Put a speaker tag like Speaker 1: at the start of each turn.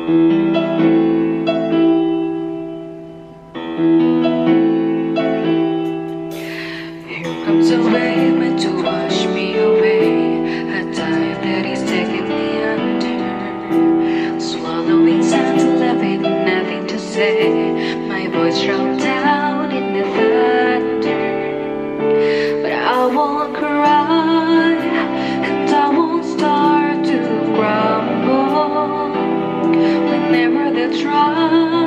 Speaker 1: Here comes a wave meant to wash me away, a tide that is taking me under, swallowing sand, left with nothing to say. My voice drowned out in the thunder, but I won't cry, and I won't start to crumble whenever they try.